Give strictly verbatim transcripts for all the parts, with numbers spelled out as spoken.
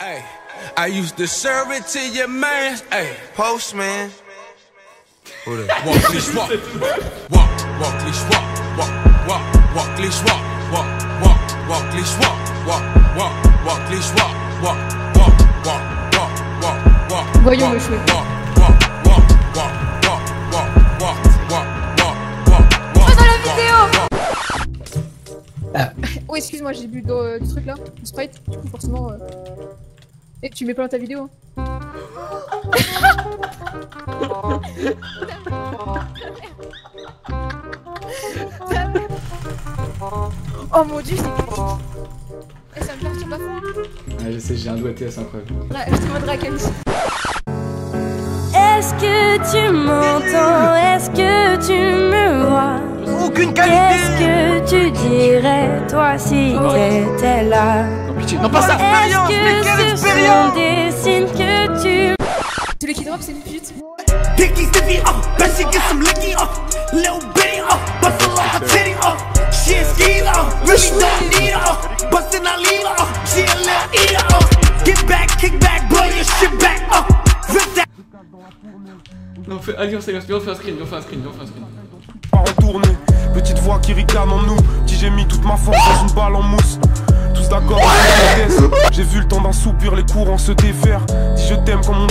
Hey, I used to serve it to your man. Hey, postman. Walk, leash, walk, walk, walk, leash, walk, walk, walk, walk, leash, walk, walk, walk, walk, leash, walk, walk, walk, walk, leash, walk, walk, walk, walk, walk, walk, walk. Voyons le jouer. Walk, walk, walk, walk, walk, walk, walk, walk, walk, walk. Pas dans la vidéo. Ah. Oh, excuse-moi, j'ai bu de, du truc là, du Sprite. Du coup, forcément. Euh... Et tu mets pas dans ta vidéo. Hein. Oh mon dieu, c'est critique. Eh, ça me perturbe à fond. Ouais, je sais, j'ai un doigté, c'est incroyable. Ouais, je te demanderai à Camille. Est-ce que tu m'entends? Est-ce que tu me vois? Aucune qualité. Qu'est-ce que tu dirais, toi, si t'étais là? Non, pitié, non, pas ça! Est-ce que ce sont des signes que tu... Celui qui drop, c'est une pute. Dicky stiffy up, bet she get some licky up, little bitty up, bust a like a titty up, she a skeezer up, really don't need her up, bustin' I leave her up, she a little eater up, get back, kick back, blow your shit back up, rip that. Non, fais, allez, on fait un screen, on fait un screen, on fait un screen, on fait un screen. Pas retourner, petite voix qui ricane en nous, dis j'ai mis toute ma force dans une balle en mousse. Tous d'accord avec la thèse, j'ai vu le temps d'un soupir, les courants se défaire, dis je t'aime comme on...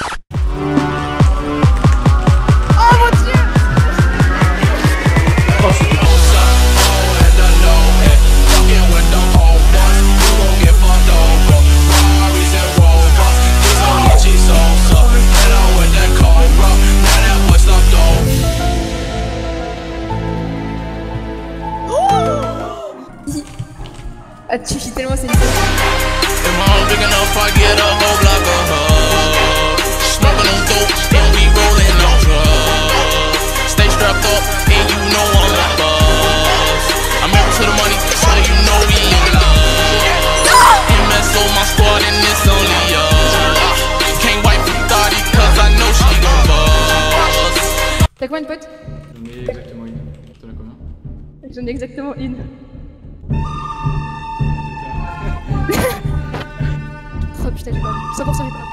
Ah, tu chies tellement, c'est une T'as combien de potes? J'en ai exactement une. T'en as combien? J'en ai exactement une. Oh putain, j'ai pas cent pour cent j'ai pas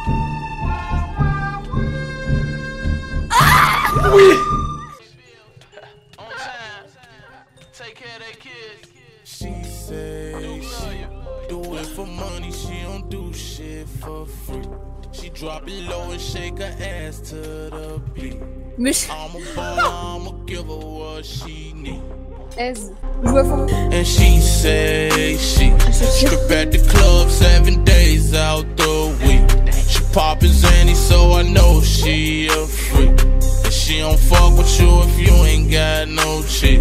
Ah oui. She say she do it for money, she don't do shit for free. She drop it low and shake her ass to the beat. Mais I'm a ball, I'ma give her what she need. aise, joue à fond. And she say she strip at the club seven days out the week. She poppin' Zanny, so I know she a freak. And she don't fuck with you if you ain't got no chick.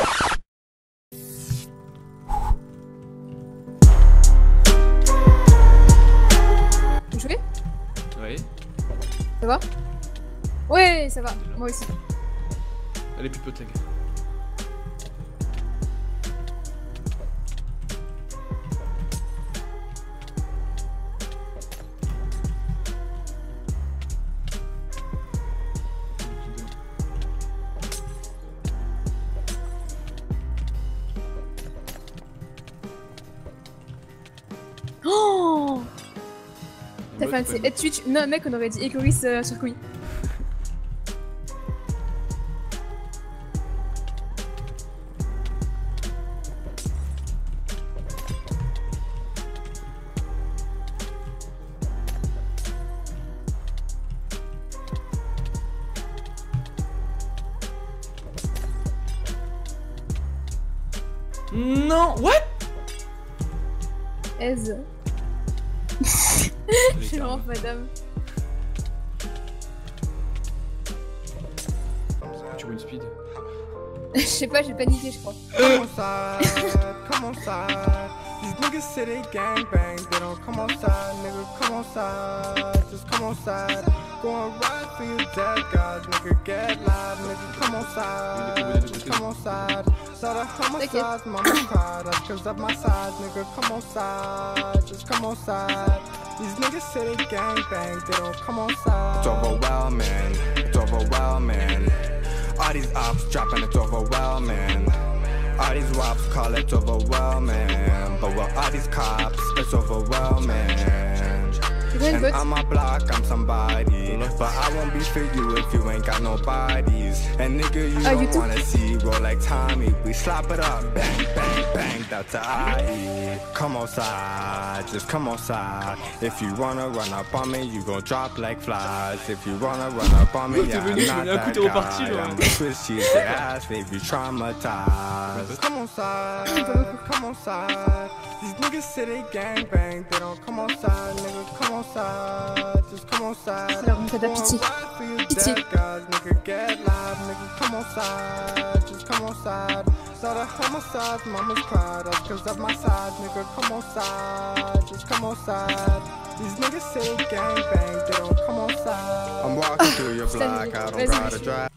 Vous jouez? Oui. Ça va? Ouais, ça va, moi aussi. Allez, plus peu de lag. Oh! T'as fait un c'est Twitch. Non, mec, on aurait dit Ecoris euh, sur Koi. Non, what? Aise. C'est vraiment madame. Tu vois une speed? Je sais pas, j'ai paniqué, je crois. Come on side, come on side. These niggas say they gang bang, they don't come on side, nigga. Come on side, just come on side. Go and ride for your dead guys, nigga. Get live, nigga. Come on side, just come on side. Saw the homicides, mama cried. That's cause of my size, nigga. Come on side, just come on side. These niggas say they gang bang, they don't come on side. It's overwhelming, it's overwhelming. All these ops dropping, it's overwhelming. All these wops call it overwhelming. But with all these cops, it's overwhelming. And on my block, I'm somebody. But I won't be for you if you ain't got no bodies. And nigga, you don't wanna see roll like Tommy. We slap it up, bang, bang, bang, that's a I E. Come outside, just come outside. If you wanna run up on me, you gon' drop like flies. If you wanna run up on me, yeah, I'm not that guy. I'm the twist cheese your ass, leave you traumatized. Come outside, come outside. These niggas say they gang bang, they don't come outside, nigga, come outside, just come outside. C'est la remontade à pitié. Pitié. Nigga, get live, nigga, come outside, just come outside. Start a homicide, mama's cried, that's cause of my side, nigga, come outside, just come outside. These niggas say gang bang, they don't come outside. I'm walking through your block, I don't gotta drive.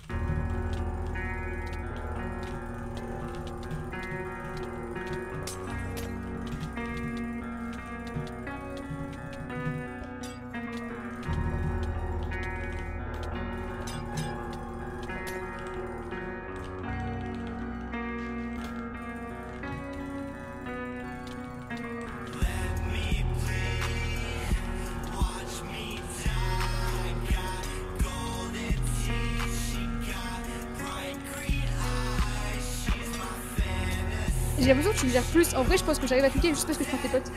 J'ai l'impression que tu me gères plus. En vrai, je pense que j'arrive à cliquer juste parce que je prends tes potes.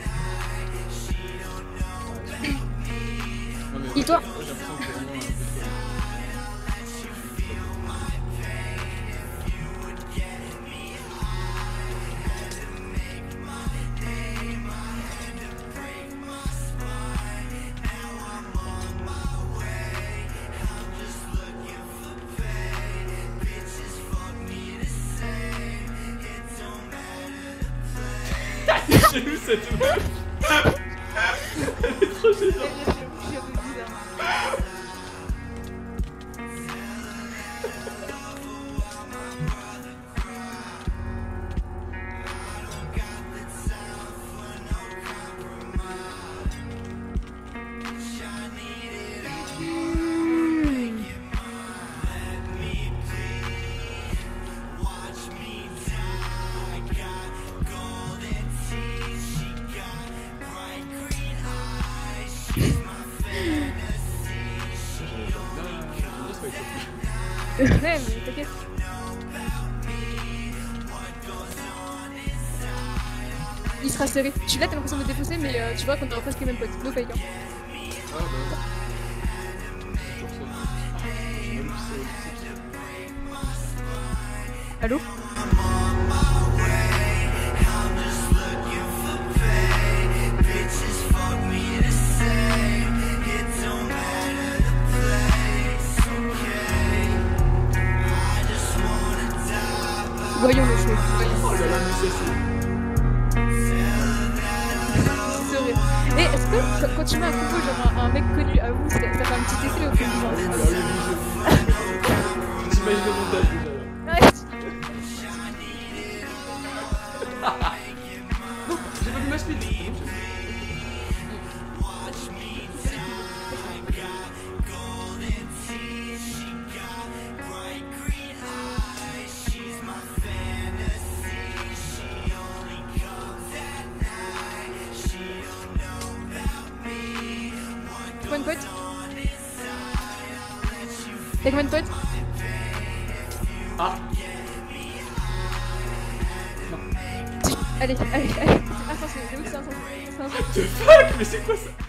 Et toi? J'ai vu cette meuf. Elle est trop géniale. Ouais, mais t'inquiète. Il sera serré. Je suis là, t'as l'impression de me défoncer, mais euh, tu vois qu'on aura presque les mêmes potes. No fake. Hein. Ah bah. Allô? Voyons le show. Oh là là, mais c'est C'est vrai. Et est-ce que quand, quand tu mets un combo genre un, un mec connu à vous, ça, ça fait un petit effet au fond du genre? J'imagine le montage déjà. Non, j'ai pas vu ma speed. T'as combien de potes? T'as combien de potes? Ah. Allez, allez, allez. Attention, j'avoue que c'est un sens. C'est un sens. What the fuck? Mais c'est quoi ça?